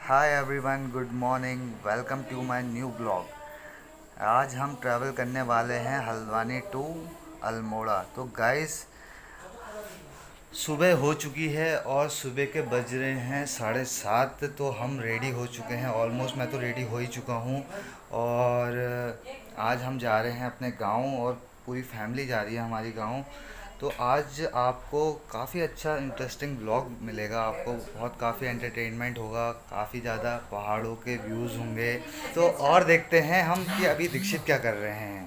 Hi everyone, good morning, welcome to my new blog. आज हम travel करने वाले हैं हल्द्वानी टू अल्मोड़ा। तो गाइस सुबह हो चुकी है और सुबह के बज रहे हैं 7:30। तो हम रेडी हो चुके हैं, ऑलमोस्ट मैं तो रेडी हो ही चुका हूँ। और आज हम जा रहे हैं अपने गांव और पूरी फैमिली जा रही है हमारी गांव। तो आज आपको काफ़ी अच्छा इंटरेस्टिंग ब्लॉग मिलेगा, आपको बहुत काफ़ी एंटरटेनमेंट होगा, काफ़ी ज़्यादा पहाड़ों के व्यूज़ होंगे। तो और देखते हैं हम कि अभी दीक्षित क्या कर रहे हैं।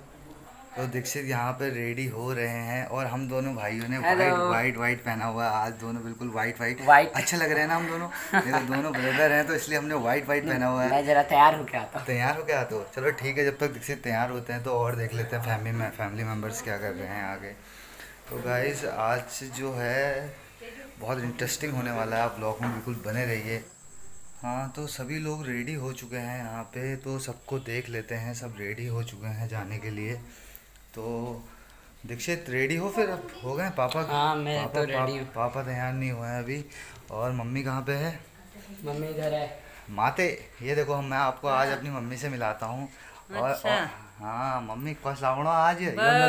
तो दीक्षित यहाँ पे रेडी हो रहे हैं और हम दोनों भाइयों ने वाइट पहना हुआ है। आज दोनों बिल्कुल वाइट अच्छा लग रहे हैं ना हम दोनों। ये तो दोनों ब्रदर हैं तो इसलिए हमने वाइट पहना हुआ है। मैं जरा तैयार होके आता हूँ। चलो ठीक है, जब तक दीक्षित तैयार होते हैं तो और देख लेते हैं फैमिली मेम्बर्स क्या कर रहे हैं आगे। तो गाइस आज जो है बहुत इंटरेस्टिंग होने वाला है, आप ब्लॉग में बिल्कुल बने रहिए। हाँ, तो सभी लोग रेडी हो चुके हैं यहाँ पे, तो सबको देख लेते हैं। सब रेडी हो चुके हैं जाने के लिए। तो दीक्षित रेडी हो, फिर अब हो गए पापा? हाँ, मैं तो रेडी हूँ। पापा तैयार नहीं हुए हैं अभी। और मम्मी कहाँ पे है? मम्मी इधर है। माते, ये देखो मैं आपको आज अपनी मम्मी से मिलाता हूँ। अच्छा। और हाँ मम्मी कस लागणो आज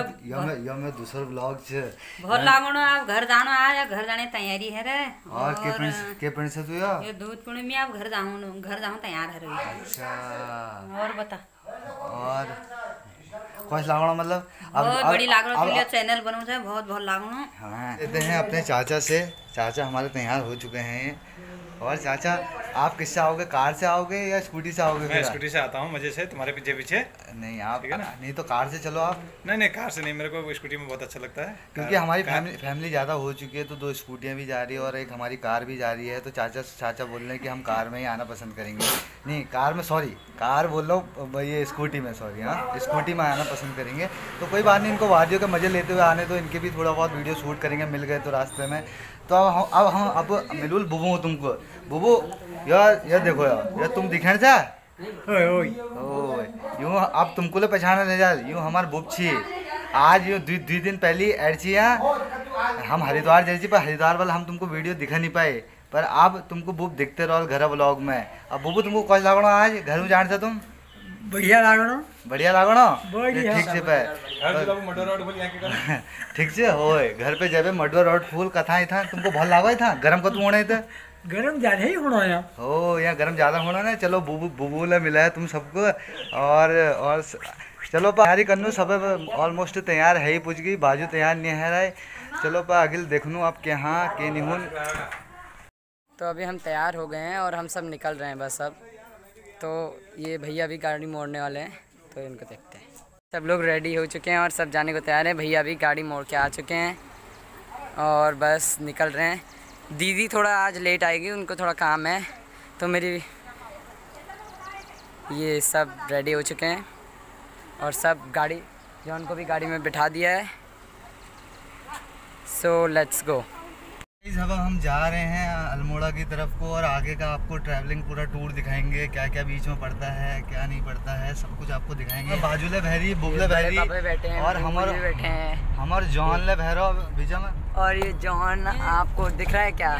यो मैं दूसरा ब्लॉग छे बहुत लागणो। आप घर जानो, आज घर जाने तैयारी है रे। और के प्रिंस से तू ये दूध पुणे में आप घर जाऊँ तैयार है रे। अच्छा, और बता। और कस लागणो मतलब बहुत बड़ी लागणो के लिए चैनल बनाऊँ है, बहुत लागणो। हाँ, देते हैं अपने चाचा से। चाचा हमारे तैयार हो चुके हैं। और चाचा आप किससे आओगे, कार से आओगे या स्कूटी से आओगे? मैं स्कूटी से आता हूँ मजे से, तुम्हारे पीछे पीछे। नहीं आप नहीं तो कार से चलो आप। नहीं कार से नहीं, मेरे को स्कूटी में बहुत अच्छा लगता है। क्योंकि हमारी फैमिली ज़्यादा हो चुकी है, तो 2 स्कूटियाँ भी जा रही है और एक हमारी कार भी जा रही है। तो चाचा बोल रहे हैं कि हम कार में ही आना पसंद करेंगे। नहीं कार में, सॉरी कार बोल रहा हूँ, ये स्कूटी में, सॉरी। हाँ, स्कूटी में आना पसंद करेंगे। तो कोई बात नहीं, इनको वादियों के मज़े लेते हुए आने, तो इनके भी थोड़ा बहुत वीडियो शूट करेंगे, मिल गए तो रास्ते में। तो अब मिलूल बुबू हूँ तुमको। बुबू यार देखो यार तुम दिखने जा यूँ अब तुमको ले पहचाने ले जा। यूँ हमार बुब छी आज यूँ 2 दिन पहले ऐड छी। हम हरिद्वार जाए पर हरिद्वार वाला हम तुमको वीडियो दिखा नहीं पाए, पर अब तुमको बुब दिखते रहो घर व्लॉग में। अब बुबू तुमको कौन लागणो आज घर में जान से तुम? बढ़िया लागणो ठीक से पे ठीक से होए घर पे जब मडवा रोड फूल कथा था तुमको बहुत लागो था। गरम कतू होने थे, गरम ज्यादा ही होना है। ओ यहाँ गरम ज़्यादा होना ना। चलो बुबू ले मिला है तुम सबको। और चलो पा हरी कन्नू सब ऑलमोस्ट तैयार है ही, पूछ गई बाजू तैयार नहीं है रहा। चलो पा अगिल देखनू आप के हाँ के निहुन। तो अभी हम तैयार हो गए हैं और हम सब निकल रहे हैं बस अब। तो ये भैया भी गाड़ी मोड़ने वाले हैं, तो इनको देखते हैं। सब लोग रेडी हो चुके हैं और सब जाने को तैयार हैं। भैया भी गाड़ी मोड़ के आ चुके हैं और बस निकल रहे हैं। दीदी थोड़ा आज लेट आएगी, उनको थोड़ा काम है। तो मेरी ये सब रेडी हो चुके हैं और सब गाड़ी जॉन को भी गाड़ी में बिठा दिया है। So let's go. अब हम जा रहे हैं अल्मोड़ा की तरफ को और आगे का आपको ट्रैवलिंग पूरा टूर दिखाएंगे। क्या क्या बीच में पड़ता है, क्या नहीं पड़ता है, सब कुछ आपको दिखाएंगे। बाजूले भैरी, बुबले भैरी और हमारे जॉन ले भैरव बीजा में। और ये जॉन आपको दिख रहा है क्या?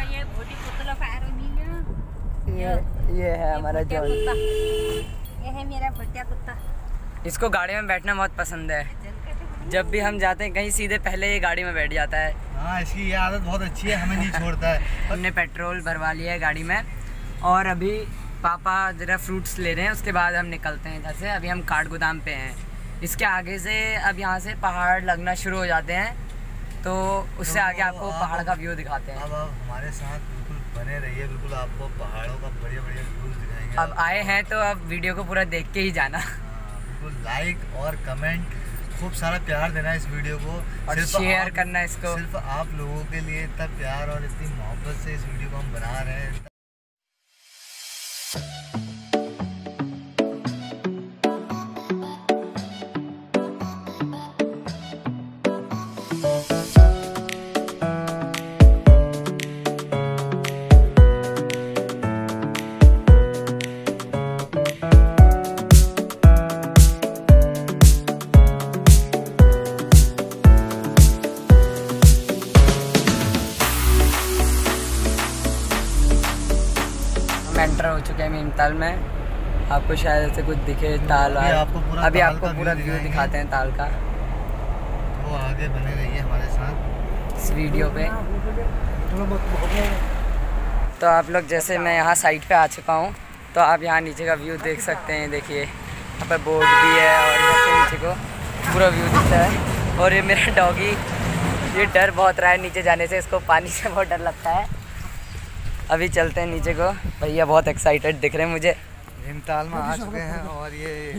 ये है हमारा जॉन। ये है मेरा भुट्टिया कुत्ता। इसको गाड़ी में बैठना बहुत पसंद है। जब भी हम जाते हैं कहीं सीधे पहले ये गाड़ी में बैठ जाता है। हाँ, इसकी ये आदत बहुत अच्छी है, हमें नहीं छोड़ता है। हमने पेट्रोल भरवा लिया है गाड़ी में और अभी पापा ज़रा फ्रूट्स ले रहे हैं, उसके बाद हम निकलते हैं इधर से। अभी हम काठगोदाम पे हैं। इसके आगे से अब यहाँ से पहाड़ लगना शुरू हो जाते हैं, तो उससे आगे आपको पहाड़ का व्यू दिखाते हैं। अब आप हमारे साथ बिल्कुल बने रहिए, बिल्कुल आपको पहाड़ों का बढ़िया व्यूज दिखाएंगे। अब आए हैं तो अब वीडियो को पूरा देख के ही जाना। बिल्कुल लाइक और कमेंट, खूब सारा प्यार देना इस वीडियो को और शेयर करना इसको। सिर्फ आप लोगों के लिए इतना प्यार और इतनी मोहब्बत से इस वीडियो को हम बना रहे हैं। एंटर हो चुके हैं भीमताल में। आपको शायद ऐसे कुछ दिखे ताल वाल। अभी आपको पूरा व्यू दिखाते हैं ताल का। तो आगे बने रहिए हमारे साथ इस वीडियो पे। तो आप लोग जैसे मैं यहाँ साइड पे आ चुका हूँ, तो आप यहाँ नीचे का व्यू देख सकते हैं। देखिए यहाँ पर बोर्ड भी है और यहाँ से नीचे को पूरा व्यू दिखता है। और ये मेरा डॉगी, ये डर बहुत रहा है नीचे जाने से, इसको पानी से बहुत डर लगता है। अभी चलते हैं नीचे को। भैया बहुत एक्साइटेड दिख रहे हैं मुझे। भीमताल में आ चुके हैं और ये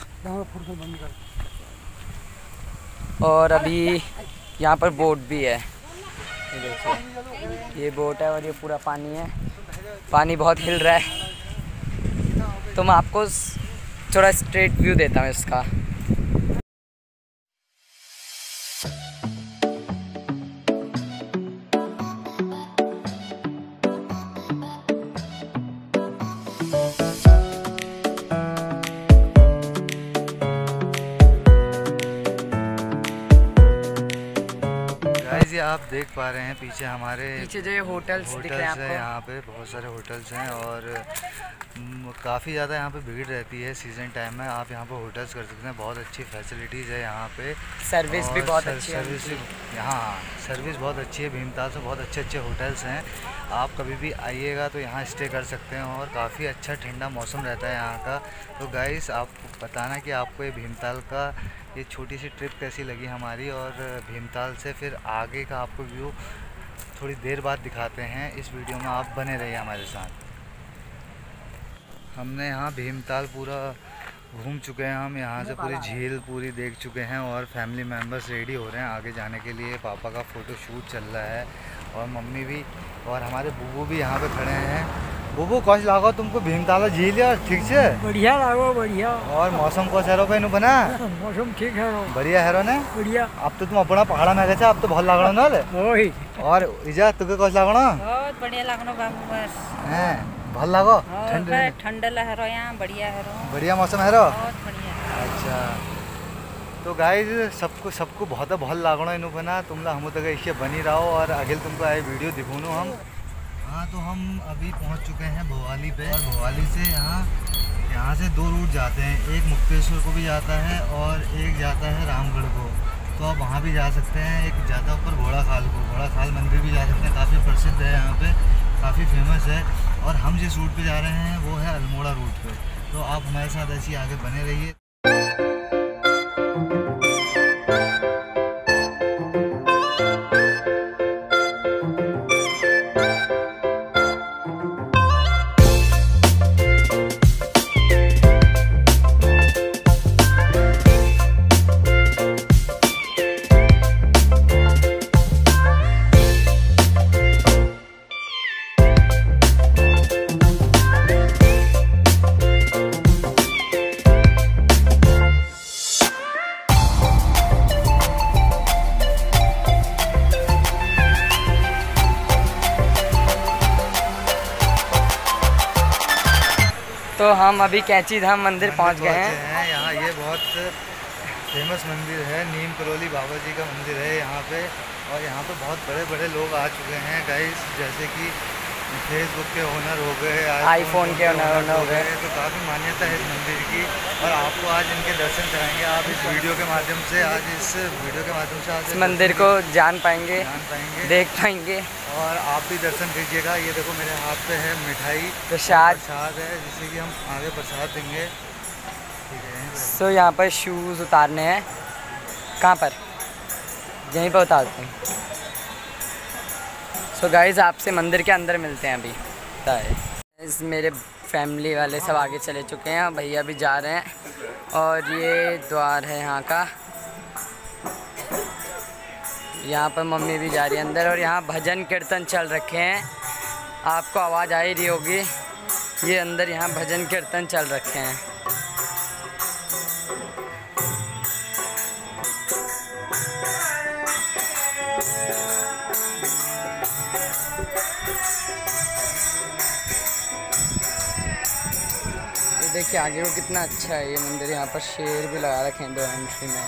और अभी यहाँ पर बोट भी है। ये देखिए, ये बोट है और ये पूरा पानी है। पानी बहुत हिल रहा है। तो मैं आपको थोड़ा स्ट्रेट व्यू देता हूँ इसका। ये आप देख पा रहे हैं पीछे हमारे पीछे जो ये होटल्स दिख रहे हैं आपको। यहाँ पे बहुत सारे होटल्स हैं और काफ़ी ज़्यादा यहाँ पे भीड़ रहती है सीज़न टाइम में। आप यहाँ पे होटल्स कर सकते हैं। बहुत अच्छी फैसिलिटीज़ है यहाँ पे। सर्विस भी बहुत अच्छी है। सर्विस यहाँ सर्विस बहुत अच्छी है। भीमताल से बहुत अच्छे अच्छे होटल्स हैं। आप कभी भी आइएगा तो यहाँ स्टे कर सकते हैं और काफ़ी अच्छा ठंडा मौसम रहता है यहाँ का। तो गाइस आप बताना कि आपको ये भीमताल का ये छोटी सी ट्रिप कैसी लगी हमारी, और भीमताल से फिर आगे का आपको व्यू थोड़ी देर बाद दिखाते हैं। इस वीडियो में आप बने रहिए हमारे साथ। हमने यहाँ भीमताल पूरा घूम चुके हैं। हम यहाँ से पूरी झील पूरी देख चुके हैं और फैमिली मेम्बर्स रेडी हो रहे हैं आगे जाने के लिए। पापा का फ़ोटो शूट चल रहा है और मम्मी भी और हमारे बुबू भी यहाँ पे खड़े हैं। बुबू कौन लागो तुमको भीमताल झील यार? ठीक से बढ़िया लागो, बढ़िया। और मौसम को शहरों पे बना मौसम ठीक है, बढ़िया है ने बढ़िया। अब तो तुम अपना पहाड़ा में गए, अब तो बहुत लागणो ना ले। ओही और इजा तुके कौन लागणो? बहुत बढ़िया लागनो बाबू बस। हैं बहुत लागो ठंड लहरो यहाँ बढ़िया है रो। बढ़िया मौसम है रो। बहुत बढ़िया। अच्छा तो गाइज सबको बहुत लागणो इनु बना। तुम हम तक इसे बनी रहो और अगले तुमको आए वीडियो दिखूनो हम। हाँ तो हम अभी पहुंच चुके हैं भोवाली पे और भोवाली से यहाँ से 2 रूट जाते हैं। एक मुक्तेश्वर को भी जाता है और एक जाता है रामगढ़ को। तो आप वहाँ भी जा सकते हैं। एक जाता ऊपर घोड़ा खाल को, घोड़ा खाल मंदिर भी जा सकते हैं। काफ़ी प्रसिद्ध है यहाँ पे, काफ़ी फेमस है। और हम जिस रूट पे जा रहे हैं वो है अल्मोड़ा रूट पे। तो आप हमारे साथ ऐसे ही आगे बने रहिए। तो हम अभी कैंची धाम मंदिर पहुंच गए हैं। यहाँ ये बहुत फेमस मंदिर है, नीम करोली बाबा जी का मंदिर है यहाँ पे। और यहाँ पे बहुत बड़े बड़े लोग आ चुके हैं गाइस, जैसे कि फेसबुक के ओनर हो गए, आईफोन के ओनर हो गए। तो काफ़ी मान्यता है इस मंदिर की और आपको आज इनके दर्शन कराएंगे। आप इस वीडियो के माध्यम से आज इस मंदिर को जान पाएंगे, देख पाएंगे। और आप भी दर्शन कीजिएगा। ये देखो मेरे हाथ पे है मिठाई, प्रसाद है, जिससे कि हम आगे प्रसाद देंगे। ठीक है। सो यहाँ पर शूज़ उतारने हैं। कहाँ पर? यहीं पर उतारते हैं। सो गाइज़ आपसे मंदिर के अंदर मिलते हैं अभी। गाइस मेरे फैमिली वाले सब आगे चले चुके हैं, भैया भी जा रहे हैं। और ये द्वार है यहाँ का। यहाँ पर मम्मी भी जा रही है अंदर और यहाँ भजन कीर्तन चल रखे हैं। आपको आवाज़ आ ही रही होगी। ये अंदर यहाँ भजन कीर्तन चल रखे हैं। ये देखिए आगे को कितना अच्छा है ये मंदिर। यहाँ पर शेर भी लगा रखे हैं 2 एंट्री में।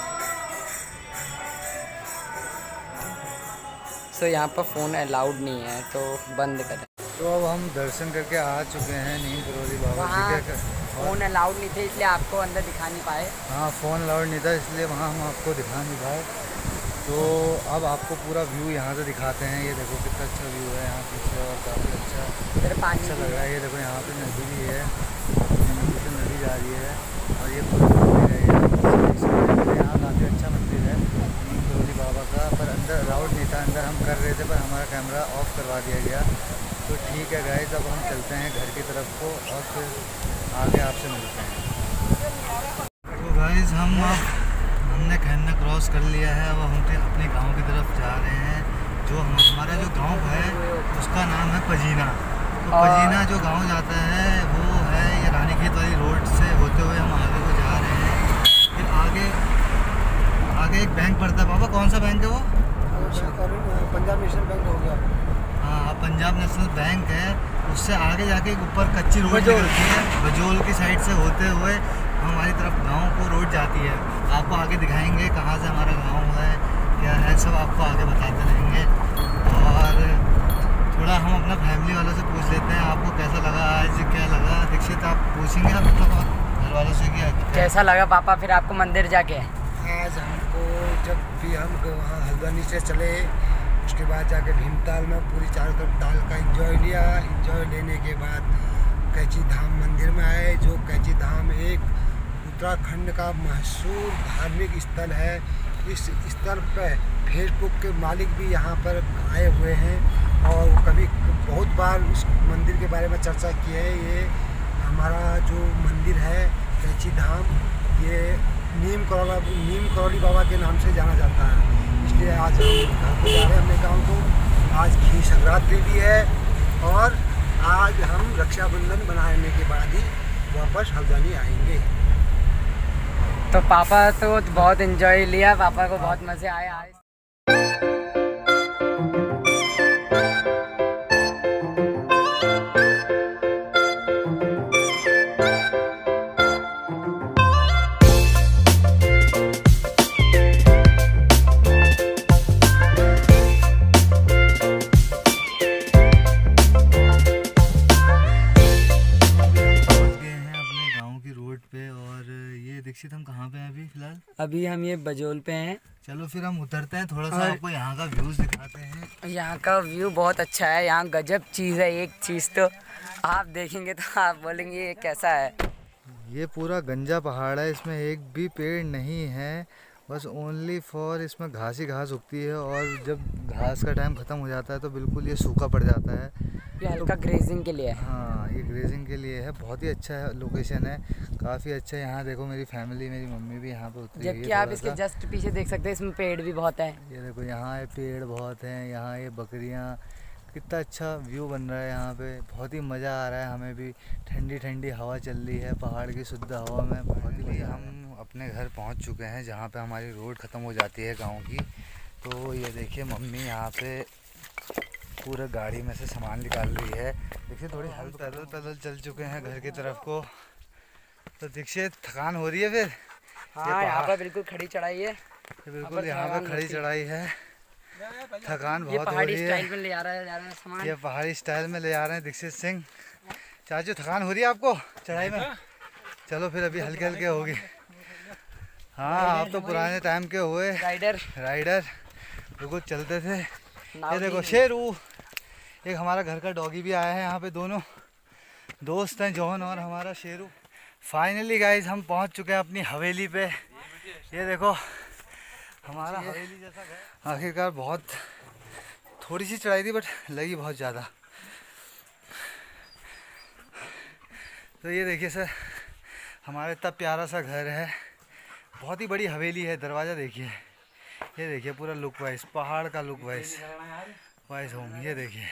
सो यहाँ पर फ़ोन अलाउड नहीं है तो बंद करें। तो अब हम दर्शन करके आ चुके हैं नीम करोली बाबा जी के। फ़ोन अलाउड नहीं थे इसलिए आपको अंदर दिखा नहीं पाए। हाँ, फ़ोन अलाउड नहीं था इसलिए वहाँ हम आपको दिखा नहीं पाए। तो अब आपको पूरा व्यू यहाँ से दिखाते हैं। ये देखो कितना अच्छा व्यू है यहाँ पीछे और काफ़ी अच्छा पानी अच्छा लग रहा है। ये देखो यहाँ पे नदी भी है, नदी से नदी जा रही है और ये पूरा मंदिर है। यहाँ काफ़ी अच्छा मंदिर है नीम करोली बाबा का, पर अंदर अलाउड नहीं था। अंदर हम कर रहे थे पर हमारा कैमरा ऑफ करवा दिया गया। तो ठीक है गाइस, अब हम चलते हैं घर की तरफ को और फिर आगे आपसे मिलते हैं। तो गाइस हमने खन्ना क्रॉस कर लिया है। अब हम अपने गांव की तरफ जा रहे हैं। जो हमारा जो गांव है उसका नाम है पजीना। तो पजीना जो गांव जाता है वो है ये रानीखेत वाली रोड से होते हुए हम आगे को जा रहे हैं। फिर आगे एक बैंक पड़ता है। पापा कौन सा बैंक है वो? पंजाब नेशनल बैंक हो गया। हाँ, पंजाब नेशनल बैंक है। उससे आगे जाके एक ऊपर कच्ची रोड निकलती है, बजोल की साइड से होते हुए हमारी तरफ गांव को रोड जाती है। आपको आगे दिखाएंगे कहाँ से हमारा गांव है, क्या है, सब आपको आगे बताते रहेंगे। और थोड़ा हम अपना फैमिली वालों से पूछ लेते हैं आपको कैसा लगा आज, क्या लगा। दीक्षित आप पूछेंगे आप घर वालों से कि कैसा लगा पापा फिर आपको मंदिर जाके? आज हमको जब भी हम वहाँ हल्द्वानी से चले, उसके बाद जाके भीमताल में पूरी चारों तरफ ताल का एंजॉय लिया। एंजॉय लेने के बाद कैची धाम मंदिर में आए। जो कैची धाम एक उत्तराखंड का मशहूर धार्मिक स्थल है। इस स्थल पर फेसबुक के मालिक भी यहाँ पर आए हुए हैं और कभी बहुत बार इस मंदिर के बारे में चर्चा की है। ये हमारा जो मंदिर है कैची धाम, ये नीम करोली बाबा के नाम से जाना जाता है। इसलिए आज हम घर को जा रहे हैं अपने गाँव को। आज घी संक्रांति भी है और आज हम रक्षाबंधन बनाने के बाद ही वापस हल्द्वानी आएंगे। तो पापा तो बहुत एंजॉय लिया, पापा को बहुत मज़े आए आज। दीक्षित हम कहाँ पे हैं अभी फिलहाल? अभी हम ये बजोल पे हैं। चलो फिर हम उतरते हैं, थोड़ा सा आपको यहाँ का व्यूज़ दिखाते हैं। यहाँ का व्यू बहुत अच्छा है। यहाँ गजब चीज़ है, एक चीज़ तो आप देखेंगे तो आप बोलेंगे ये कैसा है। ये पूरा गंजा पहाड़ है, इसमें एक भी पेड़ नहीं है, बस ओनली फॉर इसमें घास ही घास उगती है। और जब घास का टाइम ख़त्म हो जाता है तो बिल्कुल ये सूखा पड़ जाता है। ये हल्का ग्रेजिंग के लिए है। हाँ, ये ग्रेजिंग के लिए है। बहुत ही अच्छा है, लोकेशन है काफ़ी अच्छा। यहाँ देखो मेरी फैमिली, मेरी मम्मी भी यहाँ पे उतरी है। जबकि आप इसके जस्ट पीछे देख सकते हैं, इसमें पेड़ भी बहुत है। ये देखो यहाँ ये पेड़ बहुत हैं, यहाँ ये बकरियाँ, कितना अच्छा व्यू बन रहा है यहाँ पे। बहुत ही मज़ा आ रहा है हमें भी। ठंडी ठंडी हवा चल रही है पहाड़ की शुद्ध हवा में। फाइनली हम अपने घर पहुँच चुके हैं जहाँ पे हमारी रोड ख़त्म हो जाती है गाँव की। तो ये देखिए मम्मी यहाँ पे पूरा गाड़ी में से सामान निकाल रही है। देखिए थोड़ी हम पैदल चल चुके हैं घर की तरफ को। तो दीक्षित थकान हो रही है फिर? हाँ, यहाँ पर बिल्कुल खड़ी चढ़ाई है। बिल्कुल यहाँ पे खड़ी चढ़ाई है, थकान बहुत हो रही है। स्टाइल में ले जा रहे हैं सामान। ये पहाड़ी स्टाइल में ले जा रहे हैं दीक्षित सिंह। चाचू थकान हो रही है आपको चढ़ाई में? चलो फिर अभी हल्के हल्के होगी। हाँ, आप तो पुराने टाइम के हुए राइडर बिल्कुल चलते थे। ये देखो शेरू, एक हमारा घर का डॉगी भी आया है यहाँ पे। दोनों दोस्त हैं, जॉन और हमारा शेरू। फाइनली गाइज हम पहुँच चुके हैं अपनी हवेली पे। ये देखो हमारा हवेली जैसा घर। आखिरकार बहुत थोड़ी सी चढ़ाई थी बट लगी बहुत ज़्यादा। तो ये देखिए सर, हमारा इतना प्यारा सा घर है, बहुत ही बड़ी हवेली है। दरवाज़ा देखिए, ये देखिए पूरा लुक वाइज, पहाड़ का लुक वाइज होम। ये देखिए,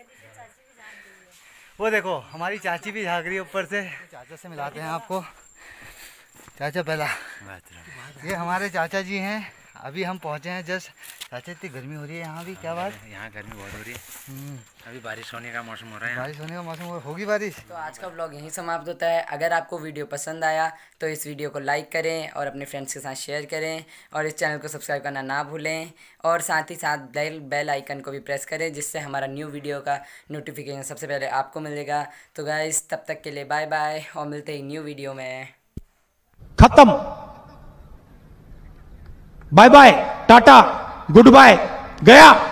वो देखो हमारी चाची भी झाँक रही है ऊपर से। चाचा से मिलाते हैं आपको। चाचा पहला, ये हमारे चाचा जी हैं, अभी हम पहुंचे हैं जस्ट। चाचा इतनी गर्मी हो रही है यहाँ भी, क्या बात? यहाँ गर्मी बहुत हो रही है। अभी बारिश होने का मौसम हो रहा है। बारिश होने का मौसम होगी बारिश। तो आज का व्लॉग यहीं समाप्त होता है। अगर आपको वीडियो पसंद आया तो इस वीडियो को लाइक करें और अपने फ्रेंड्स के साथ शेयर करें और इस चैनल को सब्सक्राइब करना ना भूलें और साथ ही साथ बेल आइकन को भी प्रेस करें जिससे हमारा न्यू वीडियो का नोटिफिकेशन सबसे पहले आपको मिलेगा। तो गाइस तब तक के लिए बाय बाय और मिलते हैं न्यू वीडियो में। खत्म, बाय बाय, टाटा, गुड बाय, गया।